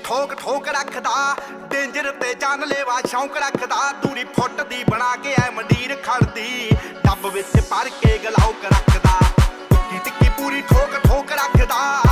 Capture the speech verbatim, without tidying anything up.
ठोक ठोक रखदा, डेंजर ते जानलेवा शौक रखदा। दूरी फुट दी बना के ऐ मंडीर खड़दी, डब विच भर के गलौक रखदा। टिक्की टिक्की पूरी ठोक ठोक रखदा।